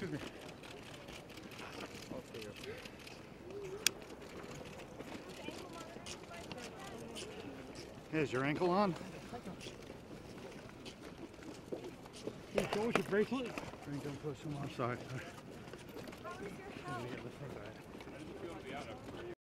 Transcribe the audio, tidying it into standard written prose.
Excuse me. Is your ankle on? Yeah, what was your bracelet? Don't push him. I'm sorry.